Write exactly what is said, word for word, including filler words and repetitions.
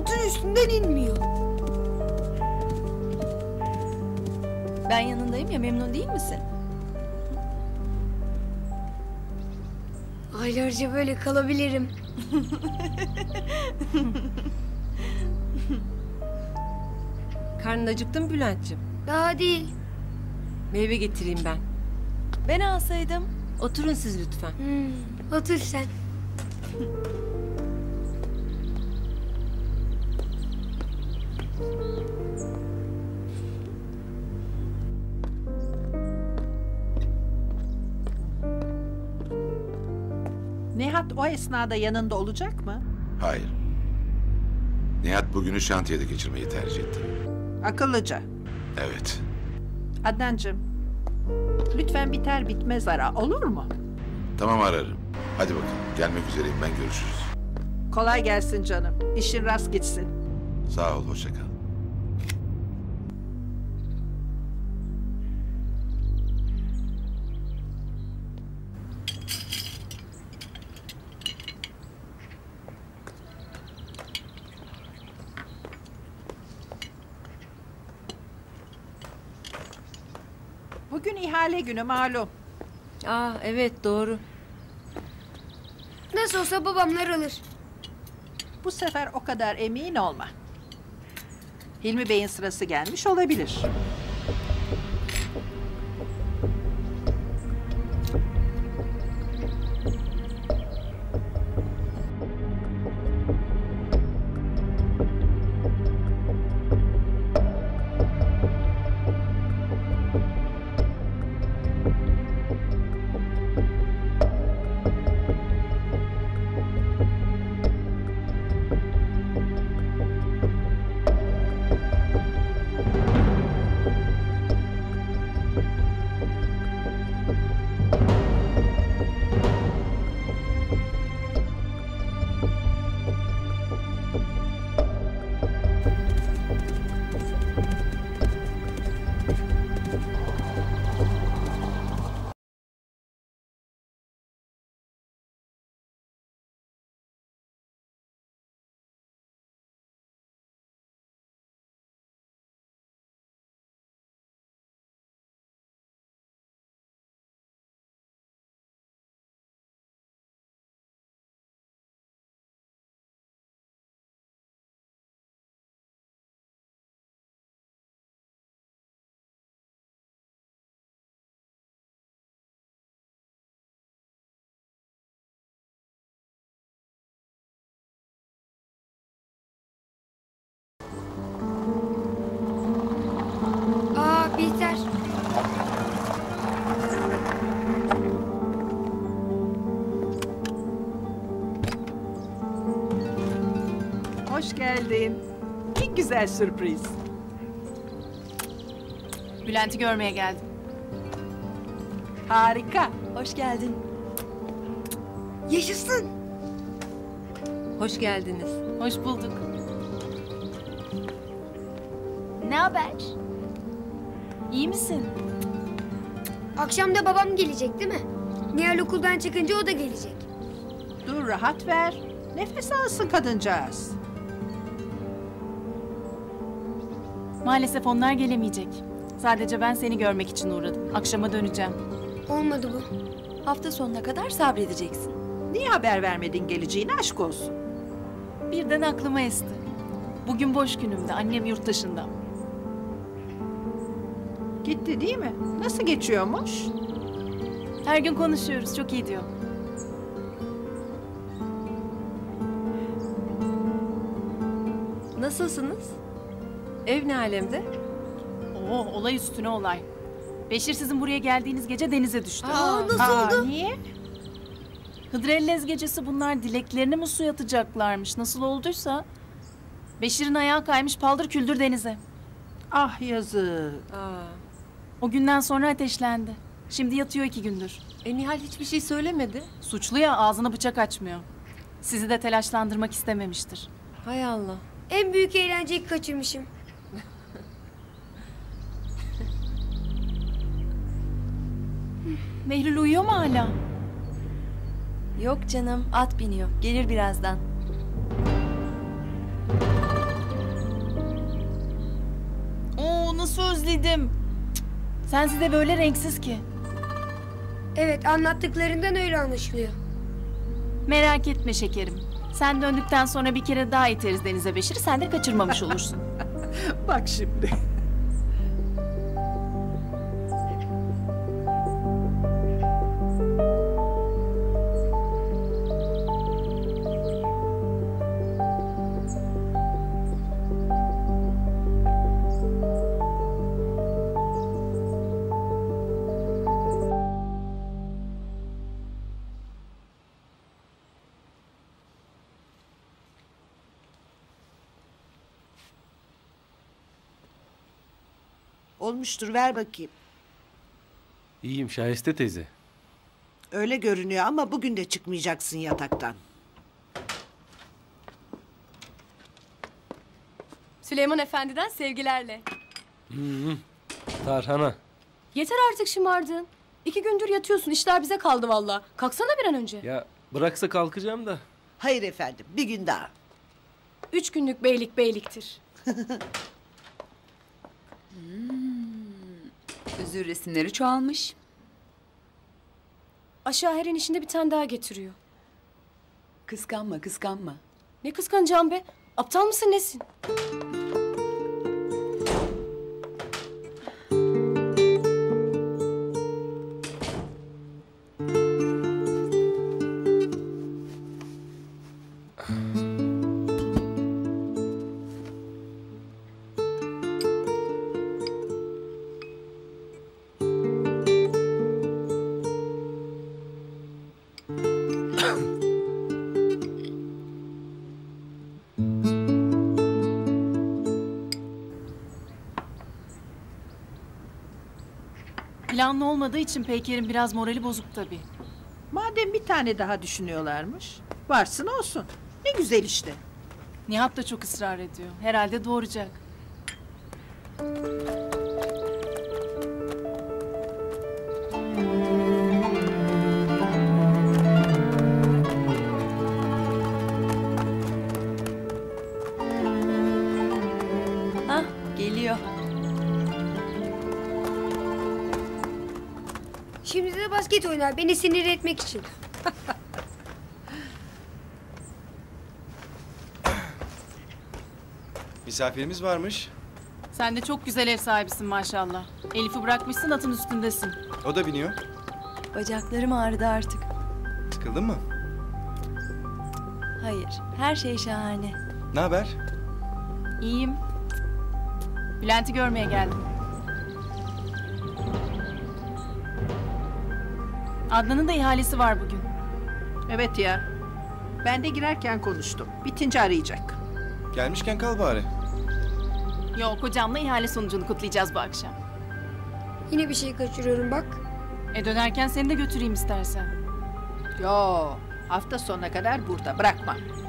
Atın üstünden inmiyor. Ben yanındayım ya, memnun değil misin? Aylarca böyle kalabilirim. Karnın acıktı mı Bülent'ciğim? Daha değil. Meyve getireyim ben. Ben alsaydım. Oturun siz lütfen. Hmm, otur sen. Nihat o esnada yanında olacak mı? Hayır. Nihat bugünü şantiyede geçirmeyi tercih etti. Akıllıca. Evet. Adnancığım, lütfen biter bitmez ara, olur mu? Tamam, ararım. Hadi bakalım. Gelmek üzereyim ben, görüşürüz. Kolay gelsin canım. İşin rast gitsin. Sağ ol, hoşça kal. Bugün ihale günü malum. Aa evet doğru. Nasıl olsa babamlar alır. Bu sefer o kadar emin olma. Hilmi Bey'in sırası gelmiş olabilir. Aa Bihter. Hoş geldin. Ne güzel sürpriz. Bülent'i görmeye geldim. Harika. Hoş geldin. Yaşasın. Hoş geldiniz. Hoş bulduk. Ne haber? İyi misin? Akşam da babam gelecek değil mi? Nihal okuldan çıkınca o da gelecek. Dur rahat ver. Nefes alsın kadıncağız. Maalesef onlar gelemeyecek. Sadece ben seni görmek için uğradım. Akşama döneceğim. Olmadı bu. Hafta sonuna kadar sabredeceksin. Niye haber vermedin geleceğini, aşk olsun. Birden aklıma esti. Bugün boş günümde, annem yurt dışında. Gitti değil mi? Nasıl geçiyormuş? Her gün konuşuyoruz, çok iyi diyor. Nasılsınız? Ev ne alemde? Oo, olay üstüne olay. Beşir sizin buraya geldiğiniz gece denize düştü. Aa, nasıl Aa, oldu? niye? Hıdrellez gecesi bunlar dileklerini mi suya atacaklarmış? Nasıl olduysa... Beşir'in ayağı kaymış paldır küldür denize. Ah yazık. Aa. O günden sonra ateşlendi. Şimdi yatıyor iki gündür. E Nihal hiçbir şey söylemedi. Suçlu ya, ağzına bıçak açmıyor. Sizi de telaşlandırmak istememiştir. Hay Allah. En büyük eğlenceyi kaçırmışım. Behlül uyuyor mu hala? Yok canım, at biniyor. Gelir birazdan. özledim. Cık, sensiz de böyle renksiz ki. Evet, anlattıklarından öyle anlaşılıyor. Merak etme şekerim. Sen döndükten sonra bir kere daha iteriz denize Beşir'i. Sen de kaçırmamış olursun. Bak şimdi. Olmuştur, ver bakayım. İyiyim Şahiste teyze. Öyle görünüyor ama bugün de çıkmayacaksın yataktan. Süleyman Efendi'den sevgilerle. Tarhana. Yeter artık şımardın. İki gündür yatıyorsun. İşler bize kaldı valla. Kalksana bir an önce. Ya bıraksa kalkacağım da. Hayır efendim, bir gün daha. Üç günlük beylik beyliktir. Özür resimleri çoğalmış. Aşağı her inişinde bir tane daha getiriyor. Kıskanma kıskanma. Ne kıskanacağım be? Aptal mısın nesin? Planlı olmadığı için Peyker'in biraz morali bozuk tabii. Madem bir tane daha düşünüyorlarmış, varsın olsun. Ne güzel işte. Nihat da çok ısrar ediyor. Herhalde doğuracak. Hah geliyor. Şimdi de basket oynar beni sinir etmek için. Misafirimiz varmış. Sen de çok güzel ev sahibisin maşallah. Elif'i bırakmışsın, atın üstündesin. O da biniyor. Bacaklarım ağrıdı artık. Sıkıldın mı? Hayır her şey şahane. Ne haber? İyiyim. Bülent'i görmeye geldim. Adnan'ın da ihalesi var bugün. Evet ya. Ben de girerken konuştum. Bitince arayacak. Gelmişken kal bari. Yok, hocamla ihale sonucunu kutlayacağız bu akşam. Yine bir şey kaçırıyorum bak. E dönerken seni de götüreyim istersen. Yo, hafta sonuna kadar burada. Bırakmam.